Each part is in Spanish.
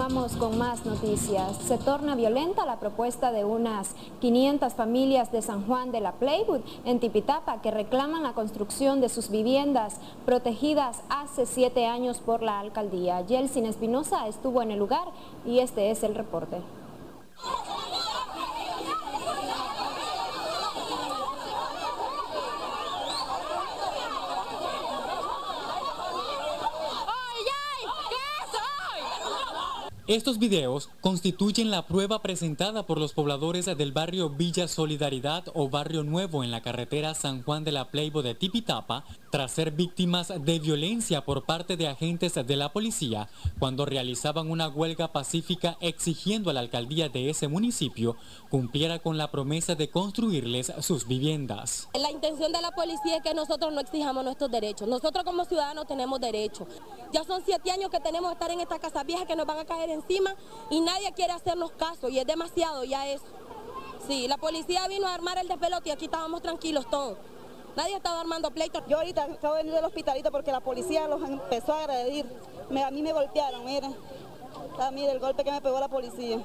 Continuamos con más noticias. Se torna violenta la propuesta de unas 500 familias de San Juan de la Playwood en Tipitapa que reclaman la construcción de sus viviendas protegidas hace 7 años por la alcaldía. Yeltsin Espinosa estuvo en el lugar y este es el reporte. Estos videos constituyen la prueba presentada por los pobladores del barrio Villa Solidaridad o Barrio Nuevo en la carretera San Juan de la Playwood de Tipitapa tras ser víctimas de violencia por parte de agentes de la policía cuando realizaban una huelga pacífica exigiendo a la alcaldía de ese municipio cumpliera con la promesa de construirles sus viviendas. La intención de la policía es que nosotros no exijamos nuestros derechos. Nosotros como ciudadanos tenemos derechos. Ya son 7 años que tenemos que estar en esta casa vieja que nos van a caer encima y nadie quiere hacernos caso y es demasiado ya eso. Sí, la policía vino a armar el despelote y aquí estábamos tranquilos todos. Nadie estaba armando pleitos. Yo ahorita acabo de venir del hospitalito porque la policía los empezó a agredir. A mí me golpearon, miren. Mire el golpe que me pegó la policía.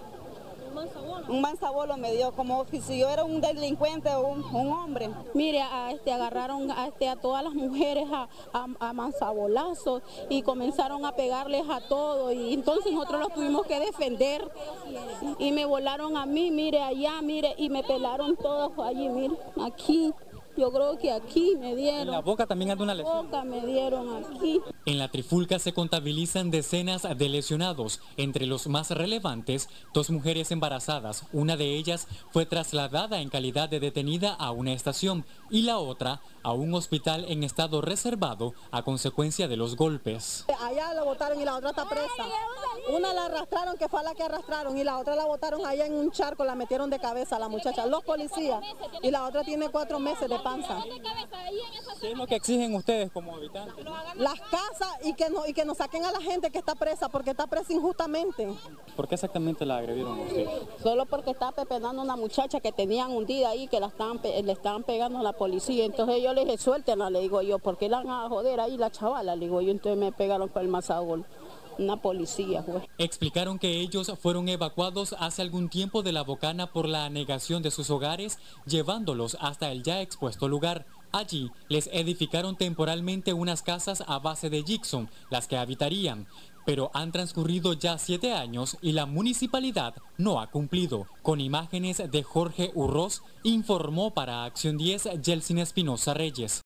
Un mansabolo me dio, como si yo era un delincuente o un hombre. Mire, agarraron a todas las mujeres a mansabolazos y comenzaron a pegarles a todos y entonces nosotros los tuvimos que defender y me volaron a mí, mire allá, mire, y me pelaron todos allí, mire, aquí. Yo creo que aquí me dieron. ¿En la boca también anda una lesión? En la boca me dieron aquí. En la trifulca se contabilizan decenas de lesionados, entre los más relevantes, 2 mujeres embarazadas. Una de ellas fue trasladada en calidad de detenida a una estación y la otra a un hospital en estado reservado a consecuencia de los golpes. Allá la botaron y la otra está presa. Una la arrastraron, que fue a la que arrastraron, y la otra la botaron allá en un charco, la metieron de cabeza a la muchacha, los policías, y la otra tiene 4 meses de panza. ¿Qué es lo que exigen ustedes como habitantes? Las casas y que nos saquen a la gente que está presa, porque está presa injustamente. ¿Por qué exactamente la agredieron a usted? Solo porque estaba pepenando a una muchacha que tenían hundida ahí, que le estaban pegando a la policía. Entonces yo le dije, suéltenla, le digo yo, ¿por qué la van a joder ahí la chavala? Le digo yo, entonces me pegaron con el mazagol. Una policía, güey. Explicaron que ellos fueron evacuados hace algún tiempo de La Bocana por la anegación de sus hogares, llevándolos hasta el ya expuesto lugar. Allí les edificaron temporalmente unas casas a base de gypsum, las que habitarían. Pero han transcurrido ya 7 años y la municipalidad no ha cumplido. Con imágenes de Jorge Urroz, informó para Acción 10 Yeltsin Espinosa Reyes.